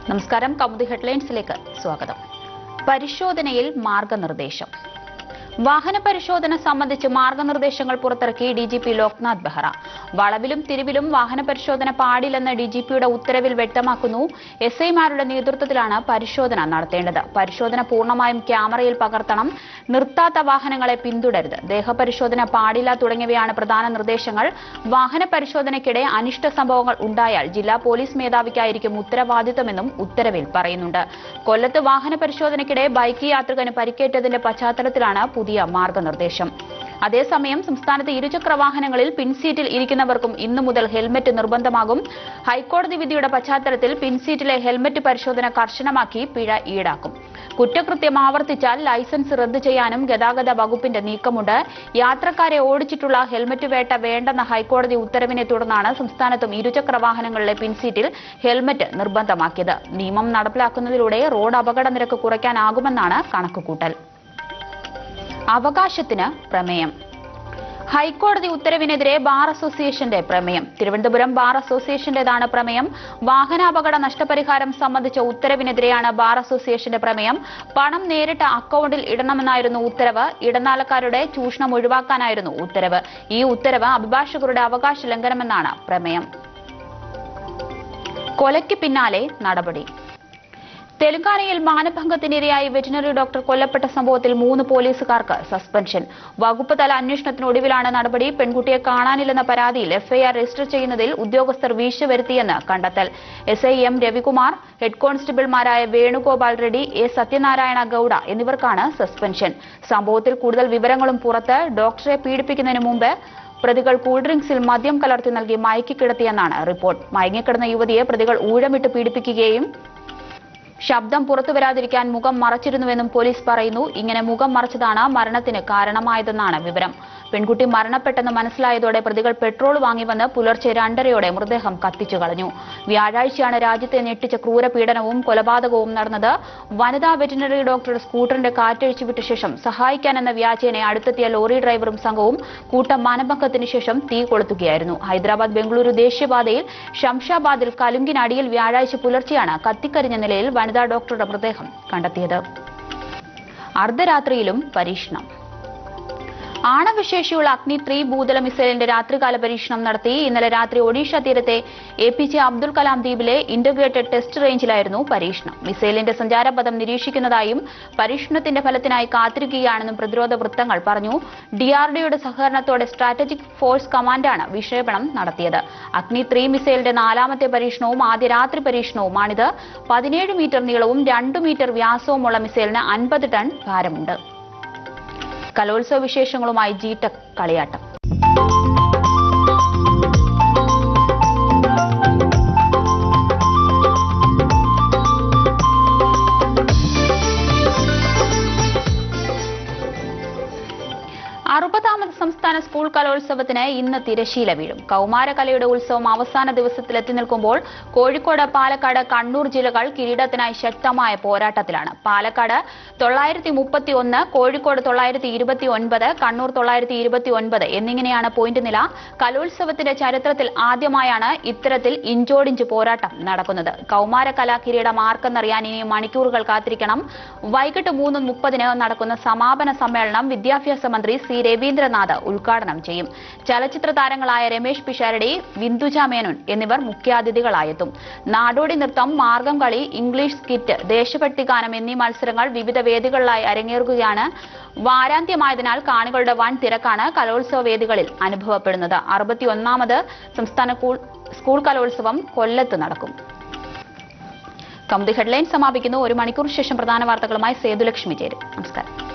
നമസ്കാരം. കൗമുദി ഹെഡ്ലൈൻസിലേക്ക് സ്വാഗതം. പരിശോധനയിൽ മാർഗനിർദ്ദേശം. വാഹന പരിശോധന സംബന്ധിച്ച് മാർഗനിർദ്ദേശങ്ങൾ പുറത്തിറക്കി ഡിജിപി ലോക്നാഥ് ബെഹ്റ. വളവിലും തിരിവിലും വാഹന പരിശോധന പാടില്ലെന്ന് ഡിജിപിയുടെ ഉത്തരവിൽ വ്യക്തമാക്കുന്നു. എസ്ഐമാരുടെ നേതൃത്വത്തിലാണ് പരിശോധന നടത്തേണ്ടത്. പരിശോധന പൂർണ്ണമായും ക്യാമറയിൽ പകർത്തണം. നിർത്താത്ത വാഹനങ്ങളെ പിന്തുടരുത്. ദേഹപരിശോധന പാടില്ല തുടങ്ങിയവയാണ് പ്രധാന നിർദ്ദേശങ്ങൾ. വാഹന പരിശോധനയ്ക്കിടെ അനിഷ്ട സംഭവങ്ങൾ ഉണ്ടായാൽ ജില്ലാ പോലീസ് മേധാവിക്കായിരിക്കും ഉത്തരവാദിത്തമെന്നും ഉത്തരവിൽ പറയുന്നുണ്ട്. കൊല്ലത്ത് വാഹന പരിശോധനയ്ക്കിടെ ബൈക്ക് യാത്രികന് പരിക്കേറ്റതിന്റെ പശ്ചാത്തലത്തിലാണ് പുതിയ മാർഗനിർദ്ദേശം. അതേസമയം സംസ്ഥാനത്ത് ഇരുചക്ര വാഹനങ്ങളിൽ പിൻസീറ്റിൽ ഇരിക്കുന്നവർക്കും ഇന്നു മുതൽ ഹെൽമറ്റ് നിർബന്ധമാകും. ഹൈക്കോടതി വിധിയുടെ പശ്ചാത്തലത്തിൽ പിൻസീറ്റിലെ ഹെൽമറ്റ് പരിശോധന കർശനമാക്കി പിഴ ഈടാക്കും. കുറ്റകൃത്യം ആവർത്തിച്ചാൽ ലൈസൻസ് റദ്ദു ചെയ്യാനും ഗതാഗത വകുപ്പിന്റെ നീക്കമുണ്ട്. യാത്രക്കാരെ ഓടിച്ചിട്ടുള്ള ഹെൽമറ്റ് വേട്ട വേണ്ടെന്ന ഹൈക്കോടതി ഉത്തരവിനെ തുടർന്നാണ് സംസ്ഥാനത്തും ഇരുചക്ര വാഹനങ്ങളിലെ പിൻസീറ്റിൽ ഹെൽമറ്റ് നിർബന്ധമാക്കിയത്. നിയമം നടപ്പിലാക്കുന്നതിലൂടെ റോഡ് അപകട നിരക്ക് കുറയ്ക്കാനാകുമെന്നാണ് കണക്കുകൂട്ടൽ. അവകാശത്തിന് പ്രമേയം. ഹൈക്കോടതി ഉത്തരവിനെതിരെ ബാർ അസോസിയേഷന്റെ പ്രമേയം. തിരുവനന്തപുരം ബാർ അസോസിയേഷന്റേതാണ് പ്രമേയം. വാഹനാപകട നഷ്ടപരിഹാരം സംബന്ധിച്ച ഉത്തരവിനെതിരെയാണ് ബാർ അസോസിയേഷന്റെ പ്രമേയം. പണം നേരിട്ട് അക്കൌണ്ടിൽ ഇടണമെന്നായിരുന്നു ഉത്തരവ്. ഇടനിലക്കാരുടെ ചൂഷണം ഒഴിവാക്കാനായിരുന്നു ഉത്തരവ്. ഈ ഉത്തരവ് അഭിഭാഷകരുടെ അവകാശ ലംഘനമെന്നാണ് പ്രമേയം. കൊലയ്ക്ക് പിന്നാലെ നടപടി. തെലങ്കാനയിൽ മാനഭംഗത്തിനിരയായി വെറ്റിനറി ഡോക്ടർ കൊല്ലപ്പെട്ട സംഭവത്തിൽ 3 പോലീസുകാർക്ക് സസ്പെൻഷൻ. വകുപ്പ് തല അന്വേഷണത്തിനൊടുവിലാണ് നടപടി. പെൺകുട്ടിയെ കാണാനില്ലെന്ന പരാതിയിൽ എഫ്ഐആർ രജിസ്റ്റർ ചെയ്യുന്നതിൽ ഉദ്യോഗസ്ഥർ വീഴ്ച വരുത്തിയെന്ന് കണ്ടെത്തൽ. എസ്ഐ എം രവികുമാർ, ഹെഡ് കോൺസ്റ്റബിൾമാരായ വേണുഗോപാൽ റെഡ്ഡി, എ സത്യനാരായണ ഗൌഡ എന്നിവർക്കാണ് സസ്പെൻഷൻ. സംഭവത്തിൽ കൂടുതൽ വിവരങ്ങളും പുറത്ത്. ഡോക്ടറെ പീഡിപ്പിക്കുന്നതിന് മുമ്പ് പ്രതികൾ കൂൾഡ്രിങ്ക്സിൽ മദ്യം കലർത്തി നൽകി മയക്കിക്കിടത്തിയെന്നാണ് റിപ്പോർട്ട്. മയങ്ങിക്കിടന്ന യുവതിയെ പ്രതികൾ ഊഴമിട്ട് പീഡിപ്പിക്കുകയും ശബ്ദം പുറത്തുവരാതിരിക്കാൻ മുഖം മറച്ചിരുന്നുവെന്നും പോലീസ് പറയുന്നു. ഇങ്ങനെ മുഖം മറച്ചതാണ് മരണത്തിന് കാരണമായതെന്നാണ് വിവരം. പെൺകുട്ടി മരണപ്പെട്ടെന്ന് മനസ്സിലായതോടെ പ്രതികൾ പെട്രോൾ വാങ്ങിവന്ന് പുലർച്ചെ 2:30 മൃതദേഹം കത്തിച്ചു കളഞ്ഞു. വ്യാഴാഴ്ചയാണ് രാജ്യത്തെ ഞെട്ടിച്ച ക്രൂരപീഡനവും കൊലപാതകവും നടന്നത്. വനിതാ വെറ്റിനറി ഡോക്ടറുടെ സ്കൂട്ടറിന്റെ കാറ്റഴിച്ചു വിട്ട ശേഷം സഹായിക്കാനെന്ന വ്യാജേനെ അടുത്തെത്തിയ ലോറി ഡ്രൈവറും സംഘവും കൂട്ടം മാനഭംഗത്തിന് ശേഷം തീ കൊളുത്തുകയായിരുന്നു. ഹൈദരാബാദ് ബംഗളൂരു ദേശീയപാതയിൽ ശംഷാബാദിൽ കലുങ്കിനടിയിൽ വ്യാഴാഴ്ച പുലർച്ചെയാണ് കത്തിക്കരിഞ്ഞ നിലയിൽ വനിതാ ഡോക്ടറുടെ മൃതദേഹം കണ്ടെത്തിയത്. അർദ്ധരാത്രിയിലും പരീക്ഷണം. ആണവശേഷിയുള്ള അഗ്നി 3 ഭൂതല മിസൈലിന്റെ രാത്രികാല പരീക്ഷണം നടത്തി. ഇന്നലെ രാത്രി ഒഡീഷ തീരത്തെ APJ അബ്ദുൽ കലാം ദ്വീപിലെ ഇന്റഗ്രേറ്റഡ് ടെസ്റ്റ് റേഞ്ചിലായിരുന്നു പരീക്ഷണം. മിസൈലിന്റെ സഞ്ചാരപഥം നിരീക്ഷിക്കുന്നതായും പരീക്ഷണത്തിന്റെ ഫലത്തിനായി കാത്തിരിക്കുകയാണെന്നും പ്രതിരോധ വൃത്തങ്ങൾ പറഞ്ഞു. DRDOയുടെ സഹകരണത്തോടെ സ്ട്രാറ്റജിക് ഫോഴ്സ് കമാൻഡാണ് വിക്ഷേപണം നടത്തിയത്. അഗ്നി 3 മിസൈലിന്റെ 4ാമത്തെ പരീക്ഷണവും ആദ്യ രാത്രി പരീക്ഷണവുമാണിത്. 17 മീറ്റർ നീളവും 2 മീറ്റർ വ്യാസവുമുള്ള മിസൈലിന് 50 ടൺ ഭാരമുണ്ട്. കലോത്സവ വിശേഷങ്ങളുമായി G-Tech കളിയാട്ടം. അറുപതാമത് സംസ്ഥാന സ്കൂൾ കലോത്സവത്തിന് ഇന്ന് തിരശീല വീഴും. കൌമാരകലയുടെ ഉത്സവം അവസാന ദിവസത്തിലെത്തി നിൽക്കുമ്പോൾ കോഴിക്കോട്, പാലക്കാട്, കണ്ണൂർ ജില്ലകൾ കിരീടത്തിനായി ശക്തമായ പോരാട്ടത്തിലാണ്. പാലക്കാട് 931, കോഴിക്കോട് 929, കണ്ണൂർ 929 എന്നിങ്ങനെയാണ് പോയിന്റ് നില. കലോത്സവത്തിന്റെ ചരിത്രത്തിൽ ആദ്യമായാണ് ഇത്തരത്തിൽ ഇഞ്ചോടിഞ്ച് പോരാട്ടം നടക്കുന്നത്. കൌമാരകലാ കിരീടം ആർക്കെന്നറിയാൻ ഇനി മണിക്കൂറുകൾ കാത്തിരിക്കണം. വൈകിട്ട് 3:30 നടക്കുന്ന സമാപന സമ്മേളനം വിദ്യാഭ്യാസ മന്ത്രി സി രവീന്ദ്രനാഥ് ഉദ്ഘാടനം ചെയ്യും. ചലച്ചിത്ര താരങ്ങളായ രമേശ് പിഷാരടി, ബിന്ദുജ മേനോൻ എന്നിവർ മുഖ്യാതിഥികളായെത്തും. നാടോടി നൃത്തം, മാർഗം കളി, ഇംഗ്ലീഷ് സ്കിറ്റ്, ദേശഭക്തി ഗാനം എന്നീ മത്സരങ്ങൾ വിവിധ വേദികളിലായി അരങ്ങേറുകയാണ്. വാരാന്ത്യമായതിനാൽ കാണികളുടെ വൻ തിരക്കാണ് കലോത്സവ വേദികളിൽ അനുഭവപ്പെടുന്നത്. 61ാമത് സംസ്ഥാന സ്കൂൾ കലോത്സവം കൊല്ലത്ത് നടക്കും. കൗമുദി ഹെഡ്ലൈൻസ് സമാപിക്കുന്നു. 1 മണിക്കൂർ ശേഷം പ്രധാന വാർത്തകളുമായി സേതുലക്ഷ്മി ചേരും. നമസ്കാരം.